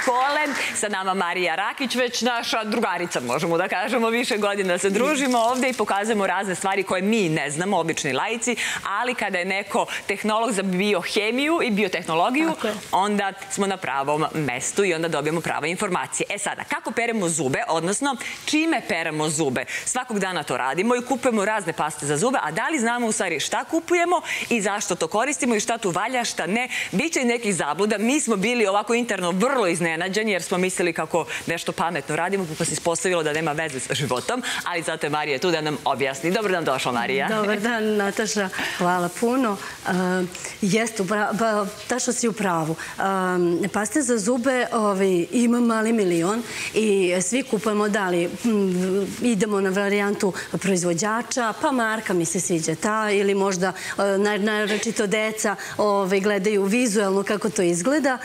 škole. Sa nama Marija Rakić, već naša drugarica, možemo da kažemo, više godina se družimo ovde i pokazujemo razne stvari koje mi ne znamo, obični laici, ali kada je neko tehnolog za biohemiju i biotehnologiju, onda smo na pravom mestu i onda dobijemo prave informacije. E sada, kako peremo zube, odnosno čime peremo zube? Svakog dana to radimo i kupujemo razne paste za zube, a da li znamo u stvari šta kupujemo i zašto to koristimo i šta tu valja, šta ne? Biće i nekih zabluda. Mi smo bili ovako interno vrlo iznenađeni jer smo mislili kako nešto pametno radimo, pa se ispostavilo da nema veze sa životom, ali zato je Marija tu da nam objasni. Dobro dan došla, Marija. Dobar dan, Nataša. Hvala puno. Jeste, tačno si u pravu. Paste za zube ima mali milion i svi kupujemo, da li idemo na varijantu proizvođača, pa marka mi se sviđa ta, ili možda naročito deca gledaju vizuelno kako to izgleda.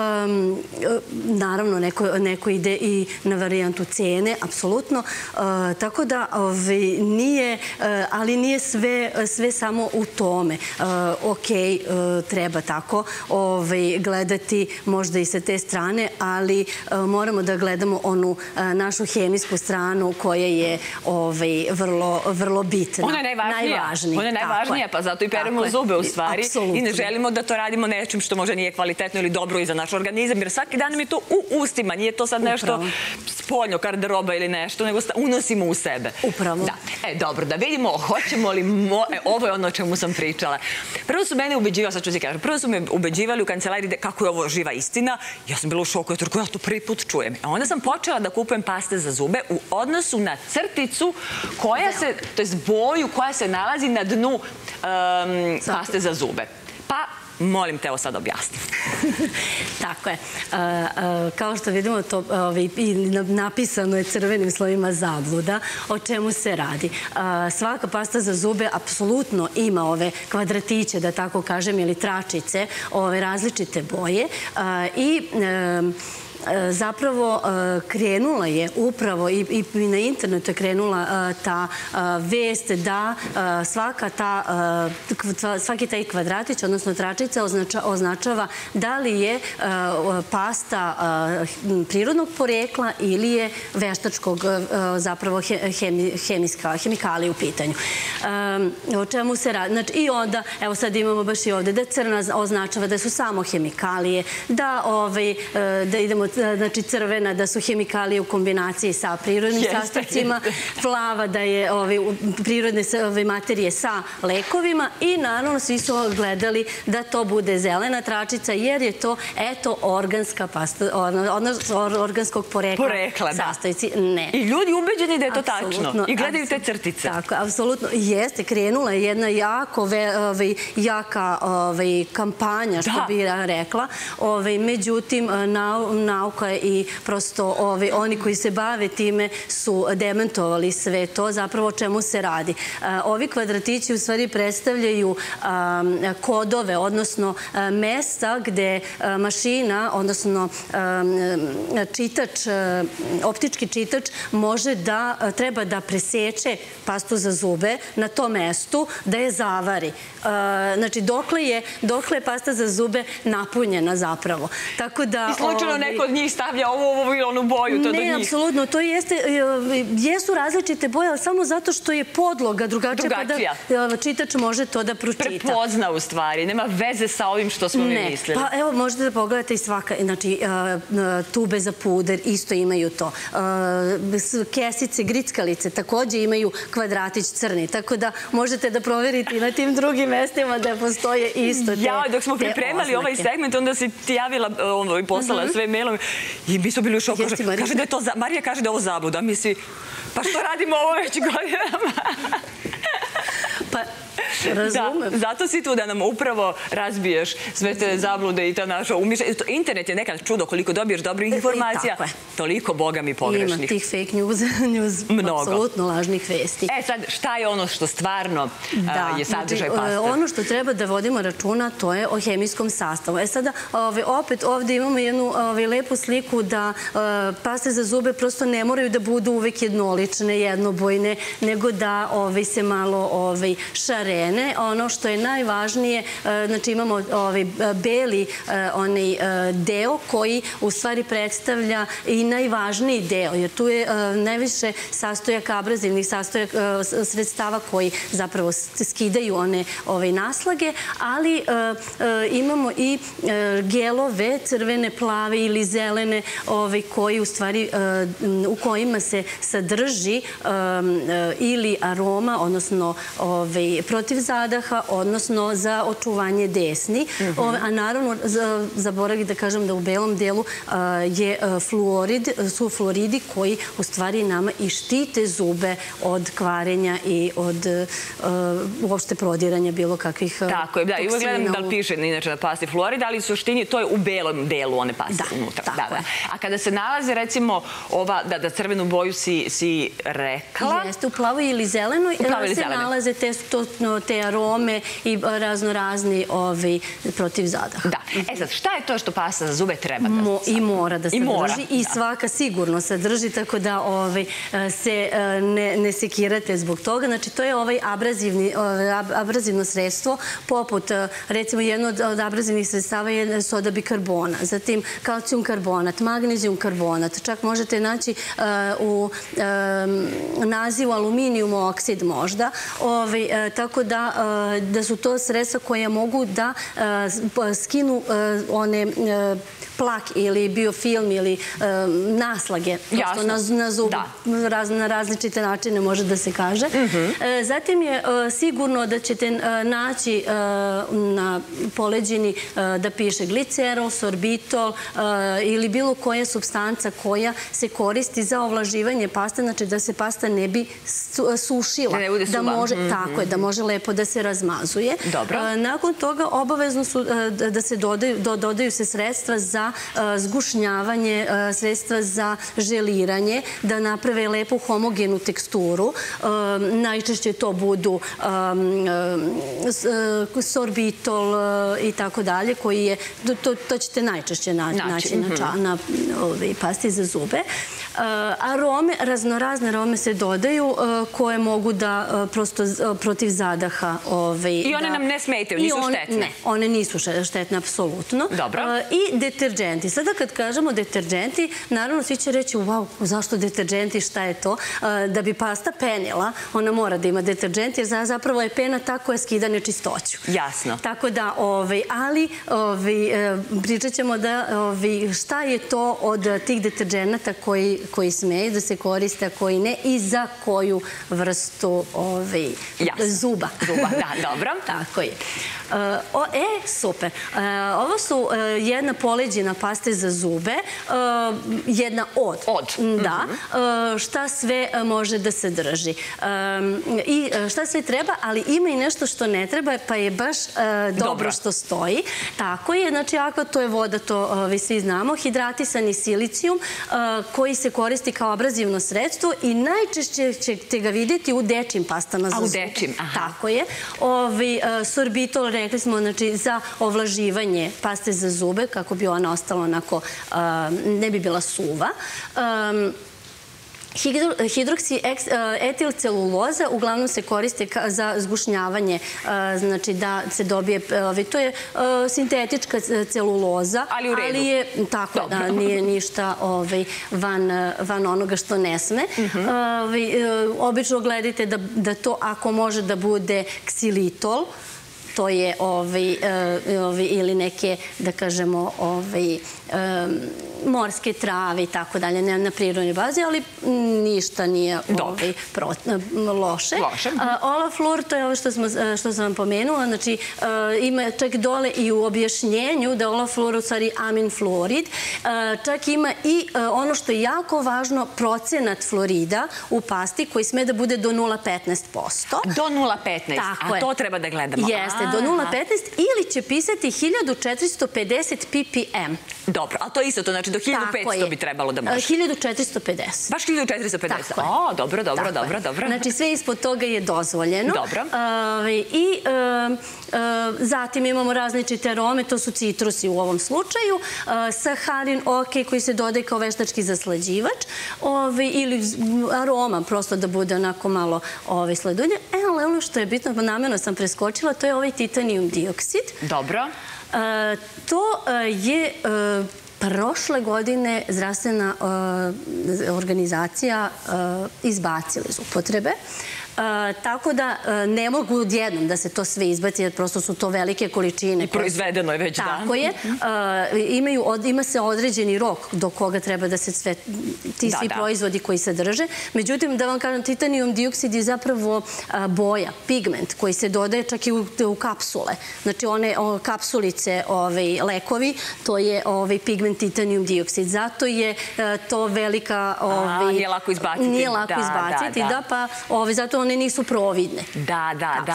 Naravno, neko ide i na varijantu cene, apsolutno. Tako da nije, ali nije sve samo u tome. Ok, treba tako gledati možda i sa te strane, ali moramo da gledamo onu našu hemijsku stranu koja je vrlo bitna. Ona je najvažnija. Ona je najvažnija, pa zato i peremo zube u stvari. I ne želimo da to radimo nečim što možda nije kvalitetno ili dobro i za naš organizam, jer svaki dan nam je to u ustima. Nije to sad nešto spoljno, garderoba ili nešto, nego unosimo u sebe. Upravo. Da. Dobro, da vidimo hoćemo li... Ovo je ono o čemu sam pričala. Prvo su mene ubeđivali, sad ću ti kažem, prvo su me ubeđivali u kancelariji kako je ovo živa istina. Ja sam bila u šoku, jer ja to prvi put čujem. A onda sam počela da kupujem paste za zube u odnosu na crticu koja se, to je boju koja se nalazi na dnu paste za zube. Pa, molim te, ovo sad objasnim. Tako je. Kao što vidimo, napisano je crvenim slovima zabluda. O čemu se radi? Svaka pasta za zube apsolutno ima ove kvadratiće, da tako kažem, ili tračice, ove različite boje i zapravo krenula je upravo i na internetu je krenula ta vest da svaki taj kvadratić, odnosno tračica, označava da li je pasta prirodnog porekla ili je veštačkog zapravo hemikalije u pitanju. O čemu se radi? I onda, evo sad imamo baš i ovde, da crna označava da su samo hemikalije, da idemo, znači crvena da su hemikalije u kombinaciji sa prirodnim sastojcima, plava da je prirodne materije sa lekovima i naravno svi su gledali da to bude zelena tračica jer je to, eto, organska pasta, organskog porekla sastojci. Ne. I ljudi ubeđeni da je to tačno i gledaju te crtice. Tako, apsolutno. Jeste, krenula je jedna jaka kampanja, što bi rekla. Međutim, nauka i prosto oni koji se bave time su dementovali sve to. Zapravo o čemu se radi. Ovi kvadratići u stvari predstavljaju kodove, odnosno mesta gde mašina, odnosno čitač, optički čitač treba da preseče pastu za zube na tom mestu, da je zavari. Znači, dokle je pasta za zube napunjena zapravo. Tako da... I slučajno neko od njih stavlja ovu ili onu boju, to do njih. Ne, apsolutno. To jesu različite boje, ali samo zato što je podloga drugačija, pa da čitač može to da pročita. Prepozna u stvari. Nema veze sa ovim što smo mi mislili. Pa evo, možete da pogledate i svaka, znači, tube za puder isto imaju to. Kesice, grickalice takođe imaju kvadratić crni, tako da možete da proverite i na tim drugim mestima da postoje isto te oznake. Ja, dok smo pripremali ovaj segment, onda si ti javila i poslala sve mailom i mi smo bili u šoku. Marija kaže da je ovo zabluda. Mi svi, pa što radimo ovo već godinama? Pa, razumem. Zato si tu da nam upravo razbiješ sve te zablude i ta naša umišljenja. Internet je nekad čudo koliko dobiješ dobrih informacija, toliko, boga mi, pogrešnih. Ima tih fake news, apsolutno lažnih vesti. E sad, šta je ono što stvarno je sadržaj paste? Ono što treba da vodimo računa, to je o hemijskom sastavu. E sada, opet ovde imamo jednu lepu sliku da paste za zube prosto ne moraju da budu uvek jednolične, jednobojne, nego da se malo šarene deterđene. Ono što je najvažnije, znači imamo ovaj beli onaj deo koji u stvari predstavlja i najvažniji deo, jer tu je najviše sastojaka, abrazivnih sastojaka sredstava koji zapravo skidaju one naslage, ali imamo i gelove, crvene, plave ili zelene, koji u stvari u kojima se sadrži ili aroma, odnosno protiv zadaha, odnosno za očuvanje desni. A naravno, zaboravim da kažem da u belom delu su fluoridi koji u stvari nama i štite zube od kvarenja i od uopšte prodiranja bilo kakvih toksina. Tako je, da, i uvek gledam da li piše inače na pasti fluorid, ali u suštini to je u belom delu one paste unutra. Tako je. A kada se nalaze, recimo, ova, da crvenu boju si rekla... Jeste, u plavoj ili zelenoj se nalaze te arome i raznorazni protiv zadaha. Da. E sad, šta je to što pasta za zube treba da sadrži? I mora da sadrži i svaka sigurno sadrži, tako da se ne sekirate zbog toga. Znači, to je abrazivno sredstvo, poput, recimo, jedno od abrazivnih sredstava je soda bikarbona, zatim kalcijum karbonat, magnezijum karbonat, čak možete naći u nazivu aluminijum oksid možda, tako da su to sredstva koje mogu da skinu one plak ili biofilm ili naslage, prosto na zubu, na različite načine može da se kaže. Zatim je sigurno da ćete naći na poleđini da piše glicerol, sorbitol ili bilo koja supstanca koja se koristi za ovlaživanje paste, znači da se pasta ne bi sušila. Da ne bude suva. Tako je, da može lepo da se razmazuje. Nakon toga obavezno su da se dodaju se sredstva za zgušnjavanje, sredstva za želiranje, da naprave lepu homogenu teksturu. Najčešće to budu sorbitol i tako dalje, koji je, to ćete najčešće naći na pasti za zube. Arome, raznorazne arome se dodaju koje mogu da prosto protiv zadaha... I one nam ne smetaju, nisu štetne? Ne, one nisu štetne, apsolutno. Dobro. I deterđenti. Sada kad kažemo deterđenti, naravno svi će reći, wow, zašto deterđenti, šta je to? Da bi pasta penila, ona mora da ima deterđent, jer zapravo je pena ta koja skida nečistoću. Jasno. Tako da, ali pričat ćemo da šta je to od tih deterđenata koji smeju da se koriste, a koji ne, i za koju vrstu zuba. Zuba, da, dobro. Tako je. Super. Ovo su jedna poleđina paste za zube, jedna od. Da. Šta sve može da sadrži. I šta sve treba, ali ima i nešto što ne treba, pa je baš dobro što stoji. Tako je, znači ako to je voda, to svi znamo, hidratisani silicijum koji se koristi kao abrazivno sredstvo i najčešće ćete ga vidjeti u dečjim pastama za zube. A u dečjim, aha. Tako je. Sorbitol, rekli smo, znači za ovlaživanje paste za zube, kako bi ona ostala onako, ne bi bila suva. Hidroksietilceluloza uglavnom se koriste za zgušnjavanje, znači da se dobije, to je sintetička celuloza, ali u redu. Ali je, tako da, nije ništa van onoga što ne sme. Obično gledajte da to, ako može da bude ksilitol, to je ili neke, da kažemo, morske trave i tako dalje, na prirodnoj bazi, ali ništa nije loše. Olafluor, to je ovo što sam vam pomenula, znači ima čak dole i u objašnjenju da je olafluor u stvari amin fluorid, čak ima i ono što je jako važno, procenat fluorida u pasti koji sme da bude do 0,15%. Do 0,15%, a to treba da gledamo. Jeste, do 0,15 ili će pisati 1450 ppm. Dobro, a to isto to znači Znači do 1500 bi trebalo da može. 1450. Baš 1450? Tako je. O, dobro. Znači sve ispod toga je dozvoljeno. Dobro. I zatim imamo različite arome, to su citrusi u ovom slučaju, saharin, koji se dodaje kao veštački zaslađivač ili aroma, prosto da bude onako malo sladunje. Ali ono što je bitno, namjerno sam preskočila, to je ovaj titanijum dioksid. Dobro. To je prošle godine zdravstvena organizacija izbacila iz upotrebe. Tako da ne mogu odjednom da se to sve izbaci, jer prosto su to velike količine. I proizvedeno je već, da. Tako je. Ima se određeni rok do koga treba da se sve ti svi proizvodi koji se drže. Međutim, da vam kažem, titanijum dioksid je zapravo boja, pigment koji se dodaje čak i u kapsule. Znači, one kapsulice, lekovi, to je pigment titanijum dioksid. Zato je to velika... Nije lako izbaciti. Nije lako izbaciti, da, pa zato one nisu providne. Da,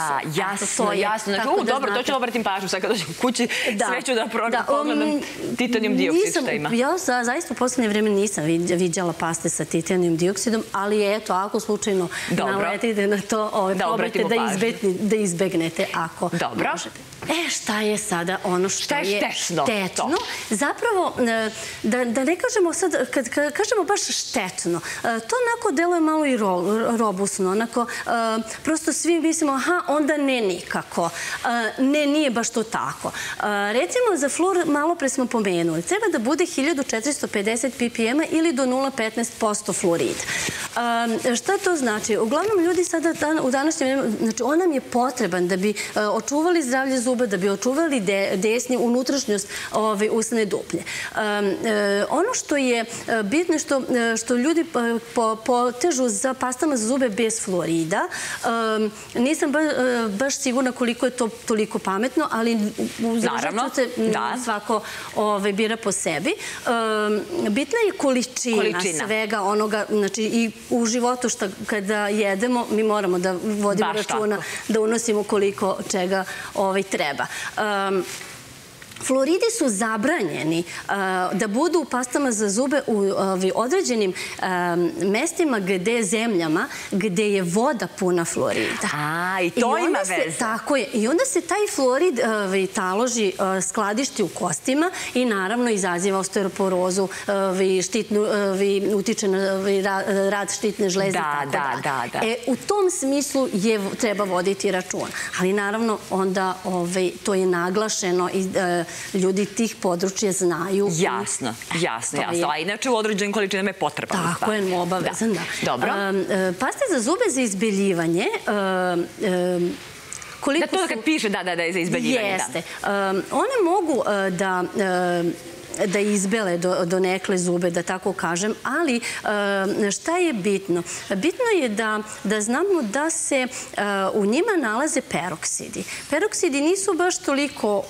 jasno. Znači, dobro, to ću obratim pažnju sad kad dođem kući, sve ću da pogledam titanijum dioksid šta ima. Ja zaista u poslednje vreme nisam viđala paste sa titanijum dioksidom, ali eto, ako slučajno naletite na to, probajte da izbegnete ako možete. Šta je sada ono što je štetno? Zapravo, da ne kažemo sad, kad kažemo baš štetno, to onako deluje malo i robusno, onako, prosto svi mislimo, onda ne nikako. Ne, nije baš to tako. Recimo, za fluor, malo pre smo pomenuli, treba da bude 1450 ppm ili do 0,15% fluorida. Šta to znači? Uglavnom, ljudi sada u današnje vreme, znači, on nam je potreban da bi očuvali zdravlje zuba, da bi očuvali desni unutrašnjost usne duplje. Ono što je bitno što ljudi potežu za pastama za zube bez fluorida. Nisam baš sigurna koliko je to toliko pametno, ali u završaču se svako bira po sebi. Bitna je količina svega onoga, znači i u životu što kada jedemo, mi moramo da vodimo računa, da unosimo koliko čega treba. Fluoridi su zabranjeni da budu u pastama za zube u određenim mestima zemljama gde je voda puna fluorida. I to ima veze. Tako je. I onda se taj fluorid taloži, skladišti u kostima i naravno izaziva osteoporozu, utiče na rad štitne žlezde i tako dalje. U tom smislu treba voditi račun. Ali naravno onda to je naglašeno i ljudi tih područja znaju. Jasno. A inače u određenim količinama je potreban. Tako je, obavezan, da. Dobro. Paste za zube za izbeljivanje... Da, to kad piše da je za izbeljivanje. Jeste. One mogu da izbele do nekle zube, da tako kažem, ali šta je bitno? Bitno je da znamo da se u njima nalaze peroksidi. Peroksidi nisu baš toliko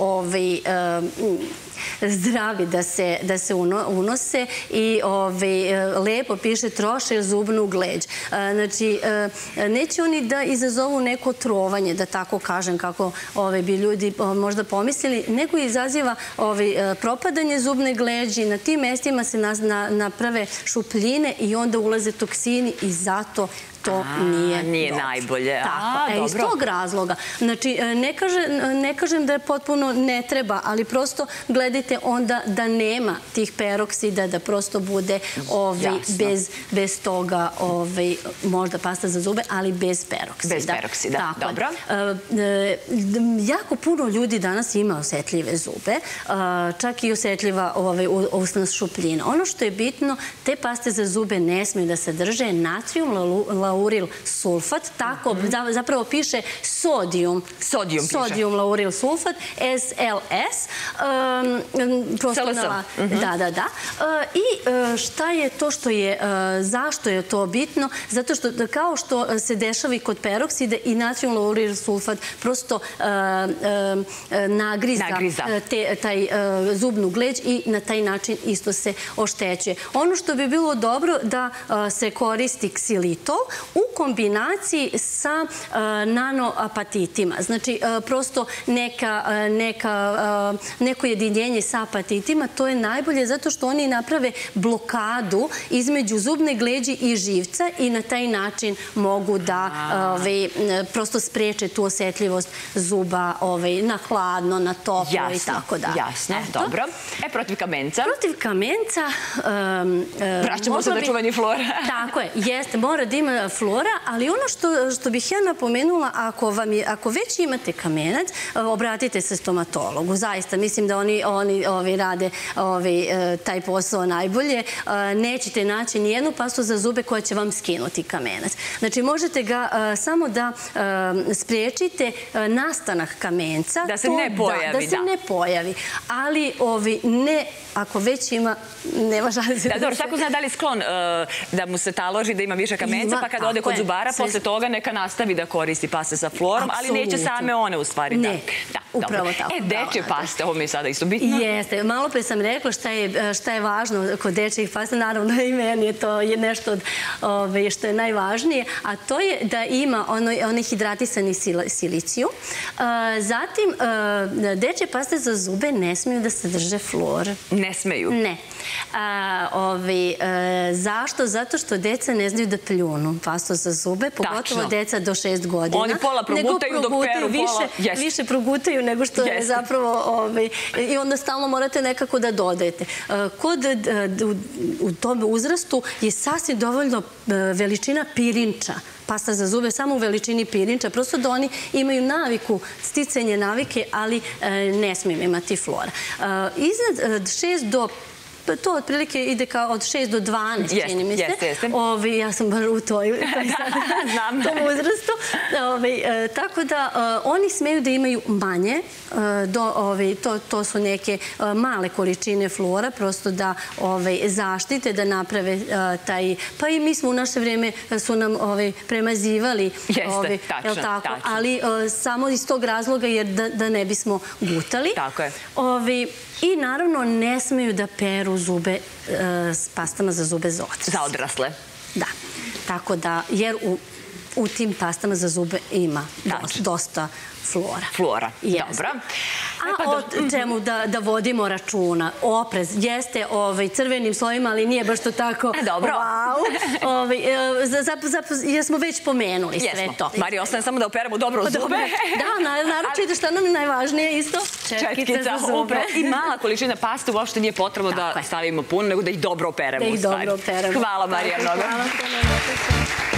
zdravi da se unose i lepo piše troše zubnu gleđ. Znači, neće oni da izazovu neko trovanje, da tako kažem, kako bi ljudi možda pomislili, nego izaziva propadanje zubne gleđi. Na tim mestima se naprave šupljine i onda ulaze toksini i zato to nije najbolje. Tako, iz tog razloga. Znači, ne kažem da je potpuno ne treba, ali prosto gledajte onda da nema tih peroksida, da prosto bude bez toga možda pasta za zube, ali bez peroksida. Bez peroksida, dobro. Jako puno ljudi danas ima osetljive zube, čak i osetljiva usna šupljina. Ono što je bitno, te paste za zube ne smiju da sadrže natrium lauril sulfat, tako zapravo piše sodijum. Sodijum lauril sulfat, SLS. Da. I šta je to što je, zašto je to bitno? Zato što kao što se dešava i kod peroksida i natrium lauril sulfat prosto nagriza taj zubnu gleđ i na taj način isto se oštećuje. Ono što bi bilo dobro da se koristi ksilitol u kombinaciji sa nanoapatitima. Znači, prosto neko jedinjenje sa apatitima, to je najbolje zato što oni naprave blokadu između zubne gleđi i živca i na taj način mogu da prosto spreče tu osetljivost zuba na hladno, na toplo i tako da. Jasno, dobro. Protiv kamenca? Protiv kamenca... Vraćamo se na čuvanje flora. Tako je, jeste, mora da ima flora, ali ono što bih ja napomenula, ako već imate kamenac, obratite se stomatologu. Zaista, mislim da oni rade taj posao najbolje. Nećete naći nijednu pastu za zube koja će vam skinuti kamenac. Znači, možete ga samo da spriječite nastanak kamenca. Da se ne pojavi, da. Da se ne pojavi. Ali ne, ako već ima, nema šanse. Da, dobro, svako zna da li je sklon da mu se taloži, da ima više kamenca, pa kada ode kod zubara, posle toga neka nastavi da koristi paste sa florom, ali neće same one u stvari. Ne, upravo tako. Dečje paste, ovo mi je sada isto bitno. Jeste, malo pre sam rekla šta je važno kod dečjih pasta, naravno i meni je to nešto što je najvažnije, a to je da ima onaj hidratisani siliciju. Zatim, dečje paste za zube ne smiju da sadrže flor. Ne smeju? Ne. Zašto? Zato što deca ne znaju da pljunu pastu za zube, pogotovo deca do 6 godina. Oni pola progutaju dok peru, pola... Više progutaju nego što je zapravo... I onda stalno morate nekako da dodajete. U tom uzrastu je sasvim dovoljno veličina pirinča. Pasta za zube samo u veličini pirinča, prosto da oni imaju naviku, sticanje navike, ali ne smiju imati flora. Iznad 6 do... To otprilike ide kao od 6 do 12, čini mi se. Ja sam bar u tom uzrastu. Tako da oni smeju da imaju manje. To su neke male količine flora, prosto da zaštite, da naprave taj... Pa i mi smo u naše vreme su nam premazivali. Jeste, tačno. Ali samo iz tog razloga jer da ne bismo gutali. Tako je. I naravno ne smeju da peru zube s pastama za zube za odrasle. Za odrasle. Da. Tako da, jer u tim pastama za zube ima dosta flora. Flora, dobro. A o čemu da vodimo računa? Oprez jeste crvenim slojima, ali nije baš to tako wow. Jer smo već pomenuli sve to. Marija, ostane samo da operamo dobro zube. Da, naročito šta nam je najvažnije isto? Četkica za zube. I mala količina paste uopšte nije potrebno da stavimo puno, nego da ih dobro operemo u stvari. Da ih dobro operemo. Hvala, Marija, mnogo. Hvala.